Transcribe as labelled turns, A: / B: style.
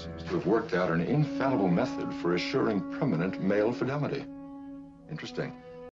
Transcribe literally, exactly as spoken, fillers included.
A: seems to have worked out an infallible method for assuring permanent male fidelity. Interesting.